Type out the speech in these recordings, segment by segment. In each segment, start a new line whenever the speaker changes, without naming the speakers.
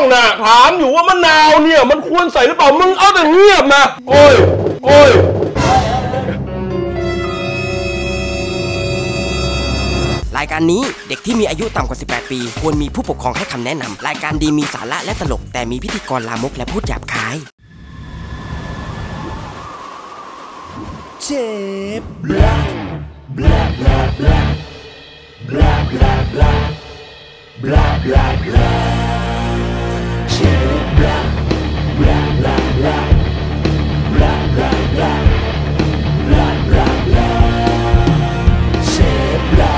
นะถามอยู่ว่ามะนาวเนี่ยมันควรใส่หรือเปล่ามึงเอาแต่เงียบนะโอ้ย
รายการนี้เด็กที่มีอายุต่ำกว่า18ปีควรมีผู้ปกครองให้คำแนะนำรายการดีมีสาระและตลกแต่มีพิธีกรลามกและพูดหยาบคายเชฟบลาบลาบลาบลาบลาบลาบลาบลาบลาบลาเชฟบลาบลาบลาบลาบลาบลาบลาบลาบลาบลาเชฟบลา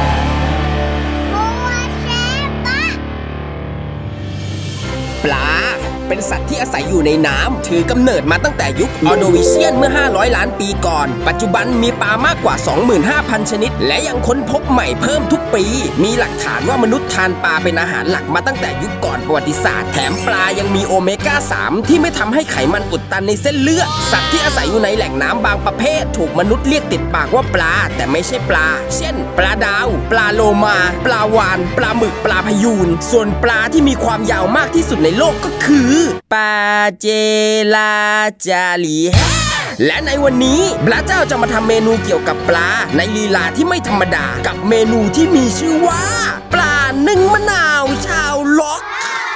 ปลาเป็นสัตว์ที่อาศัยอยู่ในน้ำถือกำเนิดมาตั้งแต่ยุคออโดวิเชียนเมื่อ500ล้านปีก่อนปัจจุบันมีปลามากกว่า 25,000 ชนิดและยังค้นพบใหม่เพิ่มทุกปีมีหลักฐานว่ามนุษย์ทานปลาเป็นอาหารหลักมาตั้งแต่ยุคก่อนประวัติศาสตร์แถมปลายังมีโอเมก้า 3ที่ไม่ทำให้ไขมันอุดตันในเส้นเลือดสัตว์ที่อาศัยอยู่ในแหล่งน้ำบางประเภทถูกมนุษย์เรียกติดปากว่าปลาแต่ไม่ใช่ปลาเช่นปลาดาวปลาโลมาปลาวาฬปลาหมึกปลาพยูนส่วนปลาที่มีความยาวมากที่สุดในโลกก็คือปลาเจลาจาลีและในวันนี้พระเจ้าจะมาทำเมนูเกี่ยวกับปลาในลีลาที่ไม่ธรรมดากับเมนูที่มีชื่อว่าปลานึ่งมะนาวชาวล็อก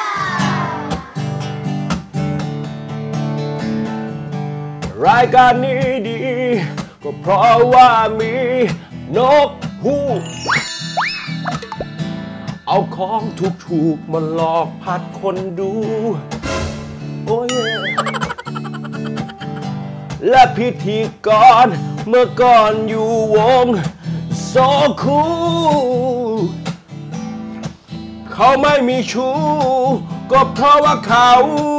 รายการนี้ดีก็เพราะว่ามีนกฮูกเอาของถูกๆมาหลอกผัดคนดูโอ้ยและพิธีกรเมื่อก่อนอยู่วงโซคูเขาไม่มีชู้ก็เพราะว่าเขา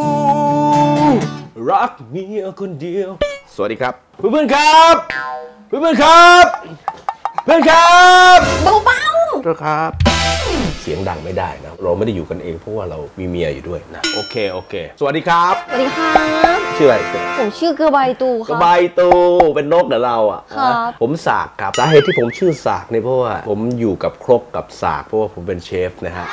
รักเมียคนเดียวสวัสดีครับเพื่อนๆครับเพื่อนๆครับเพื่อนครับเบาๆครับเสียงดังไม่ได้นะเราไม่ได้อยู่กันเองเพราะว่าเรามีเมียอยู่ด้วยนะโอเคสวัสดีครับ
สวัสดีครับ
ชื่ออะไร
ผมชื่อกระใบตูครับ
กระใบตูเป็นนกเดี๋ยวเราอ่ะผมสากครับสาเหตุที่ผมชื่อสากเนี่ยเพราะว่าผมอยู่กับครกกับสากเพราะว่าผมเป็นเชฟนะฮะ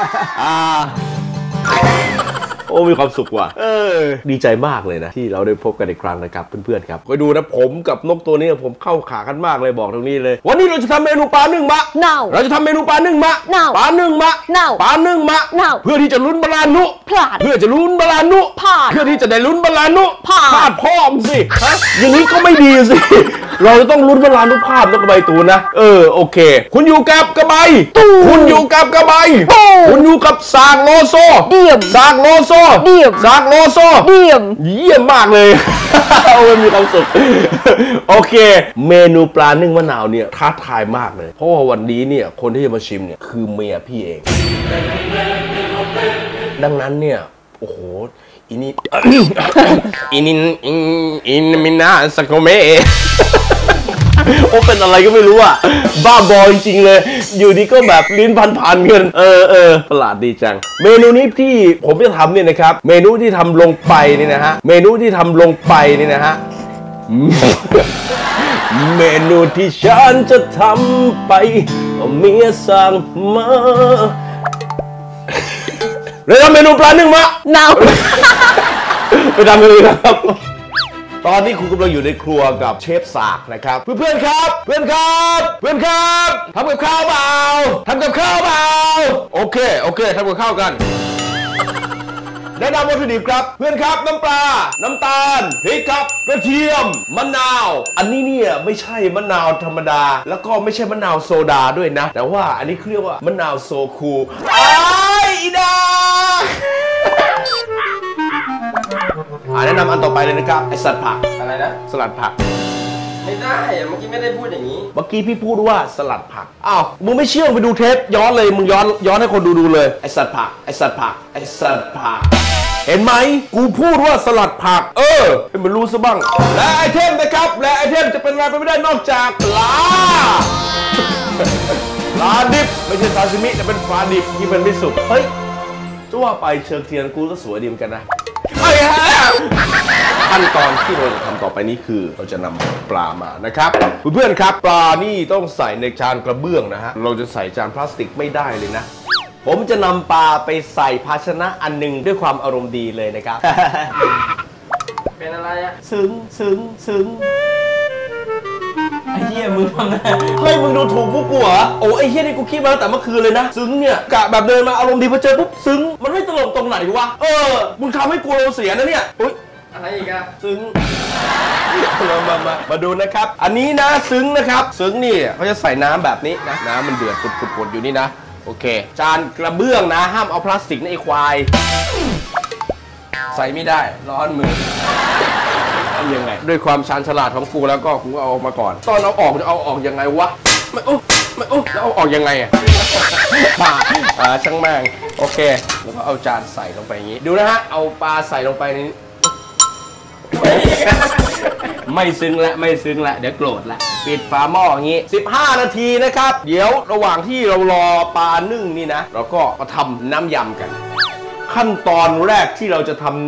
โอ้มีความสุขว่ะดีใจมากเลยนะที่เราได้พบกันอีกครั้งนะครับเพื่อนๆครับคอยดูนะผมกับนกตัวนี้ผมเข้าขากันมากเลยบอกตรงนี้เลยวันนี้เราจะทำเมนูปลานึ่งมะเราจะทำเมนูปลานึ่งมะปลานึ่งมะปลานึ่งมะเพื่อที่จะลุ้นบาลานุเพื่อจะลุ้นบาลานุเพื่อที่จะได้ลุ้นบาลานุพลาดพ่อมสิอย่างนี้ก็ไม่ดีสิเราจะต้องลุ้นบาลานุภาพนกกระใบตูนะโอเคคุณอยู่กับกระใบคุณอยู่กับกระใบคุณอยู่กับสากโลโซสากโลโซสากโลโซเยี่ยมมากเลยมีความสุขโอเคเมนูปลานึ่งมะนาวเนี่ยท้าทายมากเลยเพราะว่าวันนี้เนี่ยคนที่จะมาชิมเนี่ยคือเมียพี่เองดังนั้นเนี่ยโอ้โหอินมินาสโกเมโอ้เป็นอะไรก็ไม่รู้อ่ะบ้าบอจริงๆเลยอยู่ดีก็แบบลิ้นพันกันประหลาดดีจังเมนูนี้ที่ผมจะทำเนี่ยนะครับเมนูที่ทำลงไปนี่นะฮะเมนูที่ทำลงไปนี่นะฮะเมนูที่ฉันจะทำไปเมียสั่งมาเลยทำเมนูปลานึ่งมะไปทำเมนูนะครับตอนนี้คุณกำลังอยู่ในครัวกับเชฟสากนะครับเพื่อนๆครับเพื่อนครับทำกับข้าวเปล่าโอเคทำกับข้าวกันแนะนำวัตถุดิบครับเพื่อนครับน้ำปลาน้ำตาลพริกครับกระเทียมมะนาวอันนี้เนี่ยไม่ใช่มะนาวธรรมดาแล้วก็ไม่ใช่มะนาวโซดาด้วยนะแต่ว่าอันนี้เรียกว่ามะนาวโซคูอีดาแนะนำอันต่อไปเลยนะครับไอสลัดผักอะไรนะสลัดผักไม่ได้เมื่อกี้ไม่ได้พูดอย่างนี้เมื่อกี้พี่พูดว่าสลัดผักอ้าวมึงไม่เชื่อไปดูเทปย้อนเลยมึงย้อนให้คนดูเลยไอสลัดผักเห็นไหมกูพูดว่าสลัดผักให้มันรู้ซะบ้างและไอเทมนะครับและไอเทมจะเป็นอะไรไปไม่ได้นอกจากปลาดิบไม่ใช่ซาซิมิแต่เป็นปลาดิบที่มันไม่สุกเฮ้ยจะว่าไปเชิงเทียนกูก็สวยดีเหมือนกันนะขั้นตอนที่เราจะทำต่อไปนี้คือเราจะนำปลามานะครับเพื่อนๆครับปลานี่ต้องใส่ในจานกระเบื้องนะฮะเราจะใส่จานพลาสติกไม่ได้เลยนะผมจะนำปลาไปใส่ภาชนะอันหนึ่งด้วยความอารมณ์ดีเลยนะครับ
เป็นอะไรอะ
ซึ้งไอ้เหี้ยมึงทำไงเฮ้ยมึงดูถูกพวกกูเหรอโอ้ไอ้เหี้ยนี่กูคิดมาตั้งแต่เมื่อคืนเลยนะซึ้งเนี่ยกะแบบเดินมาอารมณ์ดีพอเจอปุ๊บซึ้งมันไม่ตลกตรงไหนวะมึงทำให้กูเราเสียนะเนี่ยอุ้ย
อะไรอีกอะ
ซึ้งมาดูนะครับอันนี้นะซึ้งนะครับซึ้งนี่เขาจะใส่น้ำแบบนี้นะน้ำมันเดือดปุดอยู่นี่นะโอเคจานกระเบื้องนะห้ามเอาพลาสติกนะไอ้ควายใส่ไม่ได้ร้อนมือยังไงด้วยความชาญฉลาดของกูแล้วก็กูเอาออกมาก่อนตอนเอาออกจะเอาออกยังไงวะไม่แล้วเอาออกยังไงช่างแม่งโอเคแล้วก็เอาจานใส่ลงไปอย่างนี้ดูนะฮะเอาปลาใส่ลงไปนี้ไม่ซึ้งละเดี๋ยวโกรธละปิดฝาหม้ออย่างนี้15 นาทีนะครับเดี๋ยวระหว่างที่เรารอปลานึ่งนี่นะเราก็มาทำน้ำยำกันขั้นตอนแรกที่เราจะทำ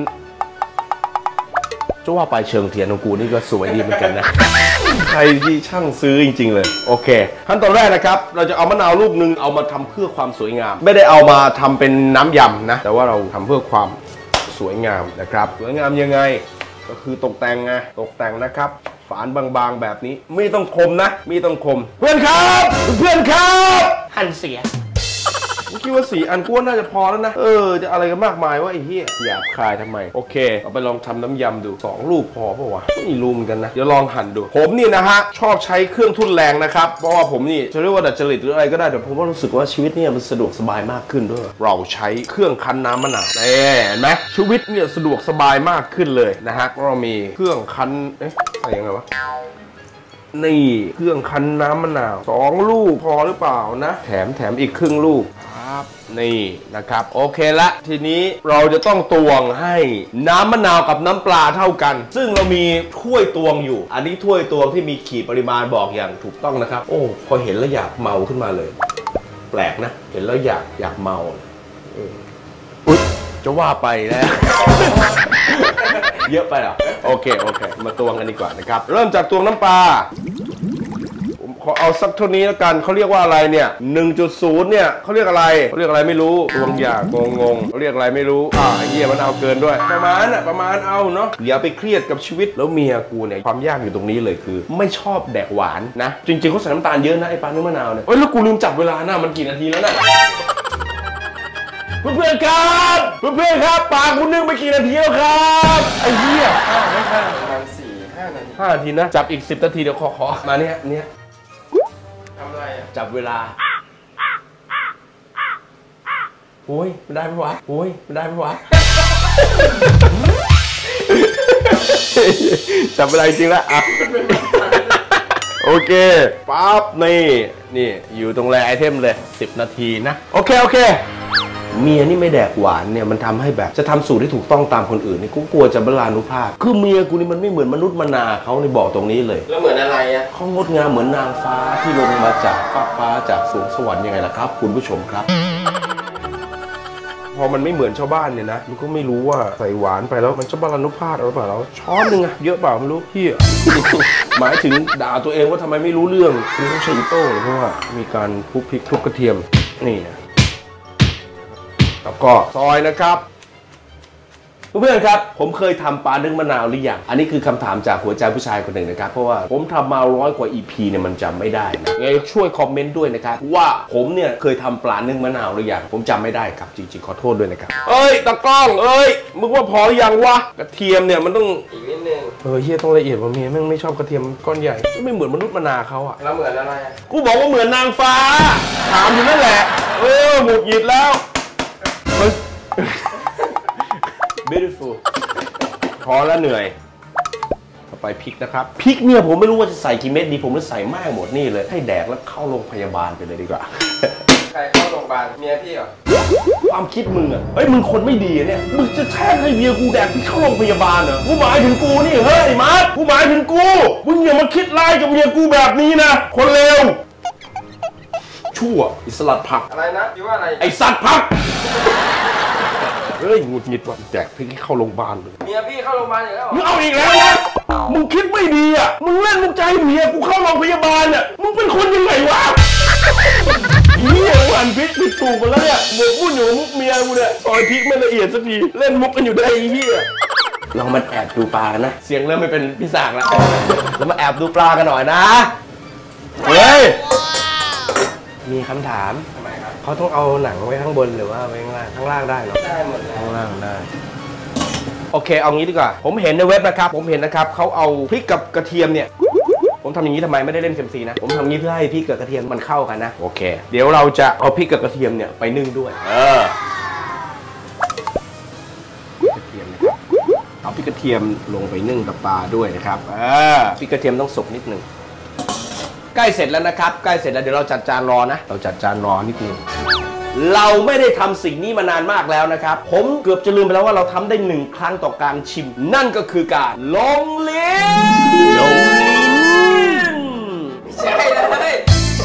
จะว่าไปเชิงเทียนของกูนี่ก็สวยดีเหมือนกันนะใครที่ช่างซื้อจริงๆเลยโอเคขั้นตอนแรกนะครับเราจะเอามะนาวลูกนึงเอามาทำเพื่อความสวยงามไม่ได้เอามาทำเป็นน้ำยำนะแต่ว่าเราทำเพื่อความสวยงามนะครับสวยงามยังไงก็คือตกแต่งนะครับฝานบางๆแบบนี้ไม่ต้องคมนะไม่ต้องคมเพื่อนครับหั่นเสียคิดว่า4 อันกูว่าน่าจะพอแล้วนะจะอะไรกันมากมายวะไอ้เหี้ยหยาบคายทำไมโอเคเอาไปลองทำน้ำยำดู2 ลูกพอป่ะวะไม่รู้เหมือนกันนะเดี๋ยวลองหั่นดูผมนี่นะฮะชอบใช้เครื่องทุ่นแรงนะครับเพราะว่าผมนี่จะเรียกว่าดัดจริตหรืออะไรก็ได้แต่ผมก็รู้สึกว่าชีวิตเนี่ยมันสะดวกสบายมากขึ้นด้วยเราใช้เครื่องคั้นน้ำมะนาวเห็นไหมชีวิตเนี่ยสะดวกสบายมากขึ้นเลยนะฮะเรามีเครื่องคั้นใส่ยังไงวะนี่เครื่องคั้นน้ำมะนาว2 ลูกพอหรือเปล่านะแถมอีกครึ่งลูกนี่นะครับโอเคละทีนี้เราจะต้องตวงให้น้ำมะนาวกับน้ำปลาเท่ากันซึ่งเรามีถ้วยตวงอยู่อันนี้ถ้วยตวงที่มีขีดปริมาณบอกอย่างถูกต้องนะครับโอ้พอเห็นแล้วอยากเมาขึ้นมาเลยแปลกนะเห็นแล้วอยากเมาอุ๊ยจะว่าไปแล้ว เยอะไปเหรอโอเคมาตวงกันดีกว่านะครับเริ่มจากตวงน้ำปลาขอเอาสักเท่านี้แล้วกันเขาเรียกว่าอะไรเนี่ย 1.0 เนี่ยเขาเรียกอะไรไม่รู้ตวงอย่างงงเขาเรียกอะไรไม่รู้ไอ้เหี้ยมันเอาเกินด้วยประมาณเอาเนาะอย่าไปเครียดกับชีวิตแล้วเมียกูเนี่ยความยากอยู่ตรงนี้เลยคือไม่ชอบแดกหวานนะจริงๆเขาใส่น้ำตาลเยอะนะไอ้ปลาเนื้อมะนาวเนี่ยแล้วกูลืมจับเวลานะมันกี่นาทีแล้วนะเพื่อนครับปลาคุณนึ่งไปกี่นาทีแล้วครับไอ้เหี้ย
ประมาณ4-5 นาที
5 นาทีนะจับอีก10 นาทีเดี๋ยวขอมาเนี่ย
ทำอะไรอ่ะ
จับเวลาโอ้ยไม่ได้ไหมวะจับเวลาจริงแล้วอ่ะโอเคปั๊บนี่อยู่ตรงแรไอเทมเลย10 นาทีนะโอเคเมียนี่ไม่แดกหวานเนี่ยมันทำให้แบบจะทำสูตรที่ถูกต้องตามคนอื่นนี่กูกลัวจะบลานุภาพคือเมียกูนี่มันไม่เหมือนมนุษย์มนาเขาในบอกตรงนี้เลย
แล้วเหมือนอะไรอ่ะ
เขางดงามเหมือนนางฟ้าที่ลงมาจากฟ้าจากสวงสวรรค์ยังไงล่ะครับคุณผู้ชมครับพอมันไม่เหมือนชาวบ้านเนี่ยนะมันก็ไม่รู้ว่าใส่หวานไปแล้วมันจะบลานุภาพหรือเปล่าแล้วช้อนนึงอะเยอะเปล่าไม่รู้เฮียหมายถึงด่าตัวเองว่าทำไมไม่รู้เรื่องคือต้องใช้อิโต้เพราะว่ามีการคลุกพริกคลุกกระเทียมนี่นะแล้วก็ซอยนะครับเพื่อนๆครับผมเคยทำปลานึ่งมะนาวหรือยังอันนี้คือคำถามจากหัวใจผู้ชายคนหนึ่งนะครับเพราะว่าผมทำมา100 กว่า EP เนี่ยมันจำไม่ได้นะไงช่วยคอมเมนต์ด้วยนะครับว่าผมเนี่ยเคยทำปลานึ่งมะนาวหรือยังผมจำไม่ได้ครับจริงๆขอโทษด้วยนะครับตะกล้องมึงว่าพอหรือยังวะกระเทียมเนี่ยมันต้อง
อีกนิดนึง
เฮียต้องละเอียดว่าเมียแม่งไม่ชอบกระเทียมก้อนใหญ่ไม่เหมือนมนุษย์มนาเขาอะ
แล้วเหมือนอะไร
กูบอกว่าเหมือนนางฟ้าถามอยู่นั่นแหละหงุดหงิดแล้วbeautiful พอแล้วเหนื่อยต่อไปพริกนะครับพริกเนี่ยผมไม่รู้ว่าจะใส่กี่เม็ดดีผมจะใส่มากหมดนี่เลยให้แดกแล้วเข้าโรงพยาบาลไปเลยดีกว่า
ใครเข้าโรงพยาบาลเมียพี่เหรอ
ความคิดมึงอ่ะมึงคนไม่ดีเนี่ยมึงจะแช่งให้เมียกูแดกพี่เข้าโรงพยาบาลเหรอกูหมายถึงกูนี่เฮ้ยมาร์ทกูหมายถึงกูมึงอย่ามาคิดไล่กับเมียกูแบบนี้นะคนเลวชั่วอิสลัดผัก
อะไรนะคิดว่าอะไร
ไอสัตว์ผักหงุดหงิดว่ะแจกพี่เข้าโรงพยาบาลเลย
เมียพี่เข้าโรงพยาบาลอีกแล้ว
มึงเอาอีกแล้วนะมึงคิดไม่ดีอ่ะมึงเล่นมึงใจเมียกูเข้าโรงพยาบาลอ่ะมึงเป็นคนยังไงวะเหี้ยหั่นพริกผิดถูกมาแล้วเนี่ยหมกมุ่นอยู่มุกเมียกูเนี่ยซอยพริกไม่ละเอียดสักทีเล่นมุกกันอยู่ได้ไอ้เหี้ยลองมาแอบดูปลากันนะเสียงเริ่มไม่เป็นพี่สากแล้วเรามาแอบดูปลากันหน่อยนะเฮ้ยมีคำถามทำไมครับเขาต้องเอาหนังไว้ข้างบนหรือว่าไว้ข้างล่างข้างล่างได้เหรอได้หมดข้างล่างได้โอเคเอางี้ดีกว่าผมเห็นในเว็บนะครับเขาเอาพริกกับกระเทียมเนี่ยผมทำอย่างนี้ทำไมไม่ได้เล่นเซมซีนะผมทำอย่างนี้เพื่อให้พริกกับกระเทียมมันเข้ากันนะโอเคเดี๋ยวเราจะเอาพริกกับกระเทียมเนี่ยไปนึ่งด้วยกระเทียมนะครับเอาพริกกระเทียมลงไปนึ่งกับปลาด้วยนะครับพริกกระเทียมต้องสุกนิดนึงใกล้เสร็จแล้วนะครับใกล้เสร็จแล้วเดี๋ยวเราจัดจานรอนะเราจัดจานรอนิดนึงเราไม่ได้ทำสิ่งนี้มานานมากแล้วนะครับผมเกือบจะลืมไปแล้วว่าเราทำได้1 ครั้งต่อการชิมนั่นก็คือการลงลิ้น
ใช่เลย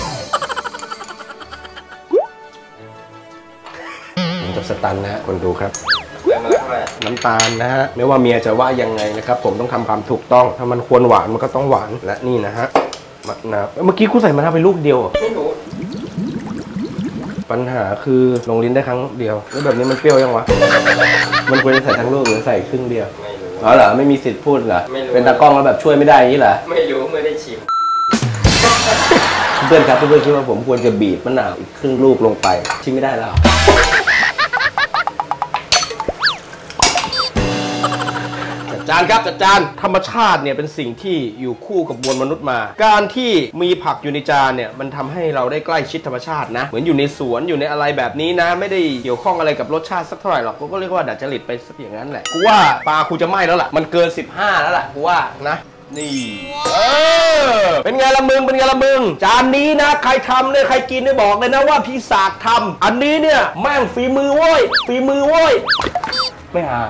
ผมจะสตันนะฮะคนดูครับ
มาแล้ว
น้ำตาลนะฮะไม่ว่าเมียจะว่ายังไงนะครับผมต้องทำความถูกต้องถ้ามันควรหวานมันก็ต้องหวานและนี่นะฮะมะนาวเมื่อกี้กูใส่มะนาวไปลูกเดียว
ไม่รู้
ปัญหาคือลงลิ้นได้ครั้งเดียวแล้วแบบนี้มันเปรี้ยวยังวะมันควรจะใส่ทั้งลูกหรือใส่ครึ่งเดียว
ไม่รู้
เหรอไม่มีสิทธิ์พูดเหรอเป็นตากล้องแล้วแบบช่วยไม่ได้อย่างนี้เหรอ
ไม่รู้ไม่ได้ชิม
เพื่อนครับเพื่อนคิดว่าผมควรจะบีบมะนาวอีกครึ่งลูกลงไปชิมไม่ได้แล้วจานครับจัดจานธรรมชาติเนี่ยเป็นสิ่งที่อยู่คู่กับมวลมนุษย์มาการที่มีผักอยู่ในจานเนี่ยมันทำให้เราได้ใกล้ชิดธรรมชาตินะเหมือนอยู่ในสวนอยู่ในอะไรแบบนี้นะไม่ได้เกี่ยวข้องอะไรกับรสชาติสักเท่าไหร่หรอกกูก็เรียกว่าดัดจริตไปสักอย่างนั้นแหละกูว่าปลากูจะไหม้แล้วล่ะมันเกิน15แล้วล่ะกูว่านะนี่เป็นไงละมึงเป็นไงละมึงจานนี้นะใครทำเนี่ยใครกินเนี่ยบอกเลยนะว่าพี่สากทำอันนี้เนี่ยแม่งฝีมือโว้ยฝีมือโว้ยไม่หา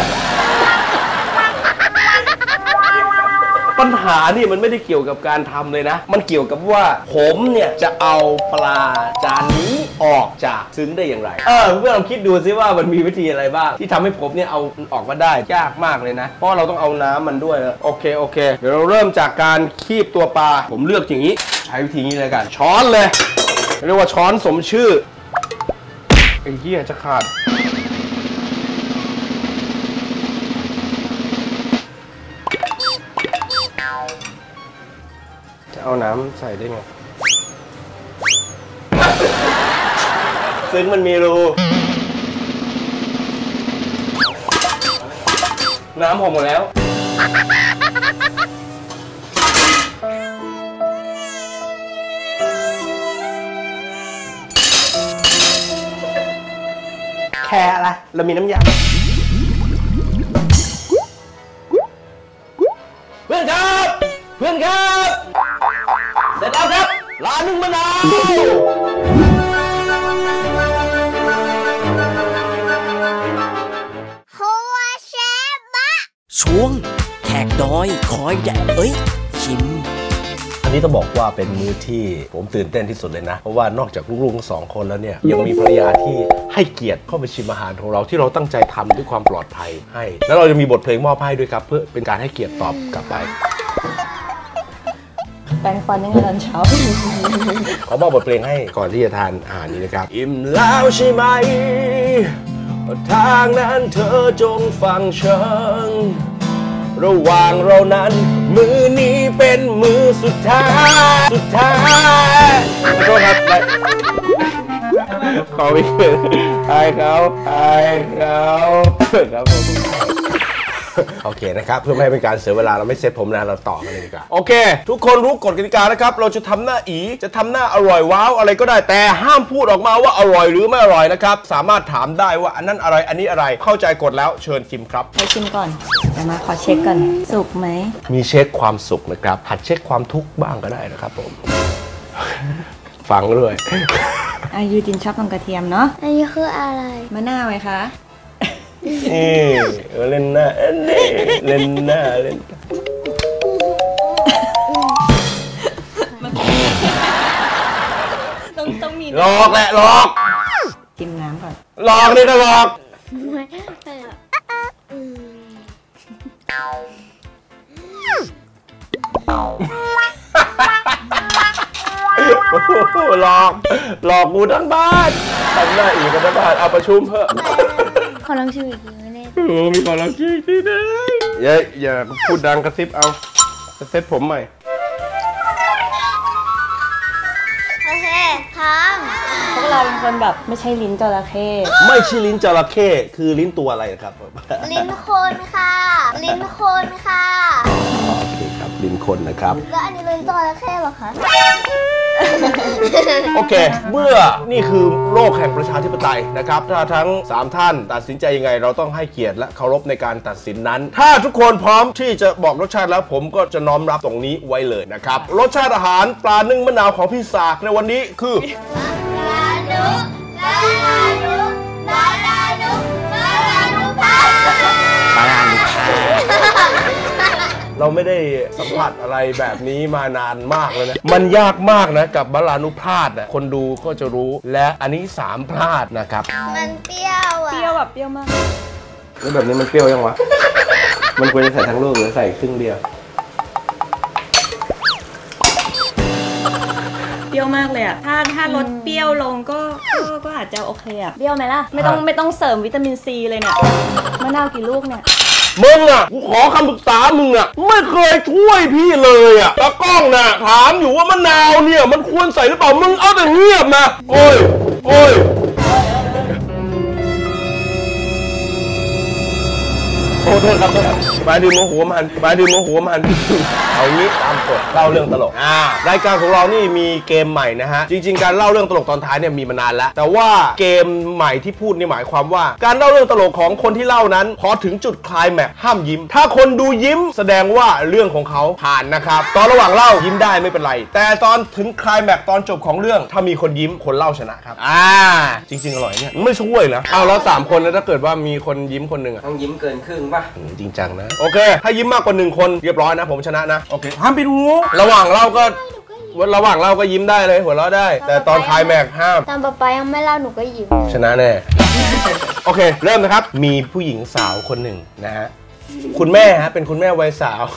ปัญหานี่มันไม่ได้เกี่ยวกับการทำเลยนะมันเกี่ยวกับว่าผมเนี่ยจะเอาปลาจานนี้ออกจากซึ้งได้อย่างไรเพื่อนลองคิดดูซิว่ามันมีวิธีอะไรบ้างที่ทำให้ผมเนี่ยเอาออกมาได้ยากมากเลยนะเพราะเราต้องเอาน้ำมันด้วยนะโอเคเดี๋ยวเราเริ่มจากการคีบตัวปลาผมเลือกอย่างนี้ใช้วิธีนี้เลยกันช้อนเลยเรียกว่าช้อนสมชื่อไอ้เหี้ยจะขาดเอาน้ำใส่ได้ไงซึ่งมันมีรูน้ำหกหมดแล้วแค่อะไรเรามีน้ำยาเพื่อนครับเเสร็จแล้วครับร้านนึ่งมะนาว
ช่วงแขกดอยคอยแดกชิม
อันนี้ต้องบอกว่าเป็นมื้อที่ผมตื่นเต้นที่สุดเลยนะเพราะว่านอกจากลูกๆทั้ง2 คนแล้วเนี่ยยังมีภรรยาที่ให้เกียรติเข้าไปชิมอาหารของเราที่เราตั้งใจทำด้วยความปลอดภัยให้แล้วเราจะมีบทเพลงมอบให้ด้วยครับเพื่อเป็นการให้เกียรติตอบกลับไป
แปรงฟันยังไงตอนเช้า
ขอมอบบทเพลงให้ก่อนที่จะทานอาหารนี้นะครับอิ่มแล้วใช่ไหมทางนั้นเธอจงฟังฉันระหว่างเรานั้นมือนี้เป็นมือสุดท้ายขอโทษครับขอไม่เกินอายเขาครับผมโอเคนะครับเพื่อไม่ให้เป็นการเสียเวลาเราไม่เซตผมนะเราต่อกันเลยดีกว่าโอเคทุกคนรู้กฎกติกานะครับเราจะทำหน้าอีจะทำหน้าอร่อยว้าวอะไรก็ได้แต่ห้ามพูดออกมาว่าอร่อยหรือไม่อร่อยนะครับสามารถถามได้ว่าอันนั้นอะไรอันนี้อะไรเข้าใจกฎแล้วเชิญชิมครับ
ไปชิมก่อนเดี๋ยวมาขอเช็คก่อนสุกไหม
มีเช็คความสุกนะครับหัดเช็คความทุกข์บ้างก็ได้นะครับผมฟังด้วย
ยูจินชอบทำกระเทียมเนาะ
อันนี้คืออะไร
มะนาวไหมคะ
เล่นหน้าเล่นหน้า
ต้องมี
หลอกแหละหลอก
กินน้ำก่อน
หลอกนี่ก็หลอกหลอกกูทั้งบ้านทำหน้าอีกกันทั้งบ้านเอาประชุมเถอะ
ขอลองชิมอีกทีไม่ได้
โอ้มีขอลองคิดทีนึงอย่าพูดดังกระซิบเอาจะเซ็ตผมใหม่
โอเคทำพวกเราเป็นคนแบบไม่ใช่ลิ้นจระเข้
ไม่ใช่ลิ้นจระเข้คือลิ้นตัวอะไรครับ
ลิ้นคนค่ะ ลิ้นคนค่ะ
โอเคครับลิ้นคนนะครับ
แล้วอันนี้ลิ้นจระเข้เหรอคะ
โอเคเมื่อนี่คือโลกแห่งประชาธิปไตยนะครับถ้าทั้ง3ท่านตัดสินใจยังไงเราต้องให้เกียรติและเคารพในการตัดสินนั้นถ้าทุกคนพร้อมที่จะบอกรสชาติแล้วผมก็จะน้อมรับตรงนี้ไว้เลยนะครับรสชาติอาหารปลานึ่งมะนาวของพี่สากในวันนี้คือเราไม่ได้สัมผัสอะไรแบบนี้มานานมากเลยนะมันยากมากนะกับบาลานุพลาดคนดูก็จะรู้และอันนี้3พลาดนะครับ
มันเปรี้ยวอ่ะ
เปรี้ยวแบบเปรี้ยวมาก
แล้วแบบนี้มันเปรี้ยวยังวะ มันควรจะใส่ทั้งลูกหรือใส่ครึ่งเดียว
เปรี้ยวมากเลยอ่ะถ้ารสเปรี้ยวลงก็อาจจะโอเคอ่ะเปรี้ยวไหมล่ะไม่ต้องเสริมวิตามินซีเลยเนี่ยมะนาวกี่ลูกเนี่ย
มึงอ่ะกูขอคำปรึกษามึงอ่ะไม่เคยช่วยพี่เลยอ่ะตากล้องน่ะถามอยู่ว่ามะนาวเนี่ยมันควรใส่หรือเปล่ามึงเอาแต่เงียบนะโอ้ยโทษครับมาดื่มหัวมันเอางี้ตามกฎเล่าเรื่องตลกรายการของเรานี่มีเกมใหม่นะฮะจริงๆการเล่าเรื่องตลกตอนท้ายเนี่ยมีมานานแล้วแต่ว่าเกมใหม่ที่พูดนี่หมายความว่าการเล่าเรื่องตลกของคนที่เล่านั้นพอถึงจุดไคลแม็กซ์ห้ามยิ้มถ้าคนดูยิ้มแสดงว่าเรื่องของเขาผ่านนะครับตอนระหว่างเล่ายิ้มได้ไม่เป็นไรแต่ตอนถึงไคลแม็กซ์ตอนจบของเรื่องถ้ามีคนยิ้มคนเล่าชนะครับจริงๆอร่อยเนี่ยไม่ช่วยนะเอาแล้ว3คนแล้วถ้าเกิดว่ามีคนยิ้มคนหนึ่ง
ต้องยิ้มเกินครึ่งป่ะ
จริงจังนะโอเคถ้ายิ้มมากกว่า1คนเรียบร้อยนะผมชนะนะโอเคห้ามปิดหูระหว่างเล่าก็ยิ้มได้เลยหัวเราะได้แต่ตอนคลายแม็กห้าม
ตามป๊ายังไม่เล่าหนูก็ยิ้ม
ชนะแน่โอเคเริ่มนะครับมีผู้หญิงสาวคนหนึ่งนะฮะคุณแม่ฮะเป็นคุณแม่วัยสาว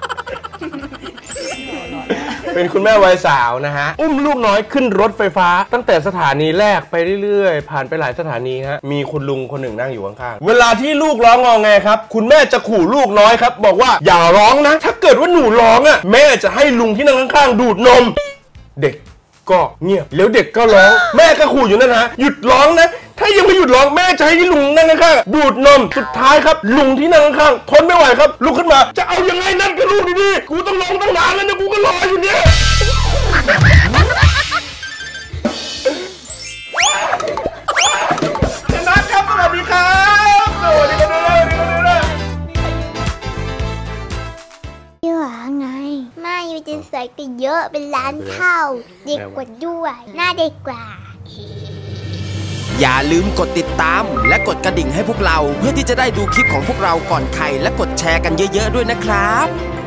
เป็นคุณแม่วัยสาวนะฮะอุ้มลูกน้อยขึ้นรถไฟฟ้าตั้งแต่สถานีแรกไปเรื่อยๆผ่านไปหลายสถานีฮะมีคุณลุงคนหนึ่งนั่งอยู่ข้างๆเวลาที่ลูกร้องงอแงครับคุณแม่จะขู่ลูกน้อยครับบอกว่าอย่าร้องนะถ้าเกิดว่าหนูร้องอ่ะแม่จะให้ลุงที่นั่งข้างๆดูดนมเด็กก็เงียบแล้วเด็กก็ร้องแม่ก็ขู่อยู่นั่นฮะหยุดร้องนะถ้ายังไม่หยุดร้องแม่จะให้ลุงนั่งข้างๆดูดนมสุดท้ายครับลุงที่นั่งข้างๆทนไม่ไหวครับลุกขึ้นมาจะเอายังไงนั่นกับลูกดีๆกูต้องร้องตั้งนานแล้วนะกูก็รออยู่เนี่ยชนะครับสวัสดีครับสวัสดีกันเลย
พี่หวาไงมาอยู่จะใส่กันเยอะเป็นล้านเท่าเด็กกว่าด้วยหน้าเด็กกว่า
อย่าลืมกดติดตามและกดกระดิ่งให้พวกเราเพื่อที่จะได้ดูคลิปของพวกเราก่อนใครและกดแชร์กันเยอะๆด้วยนะครับ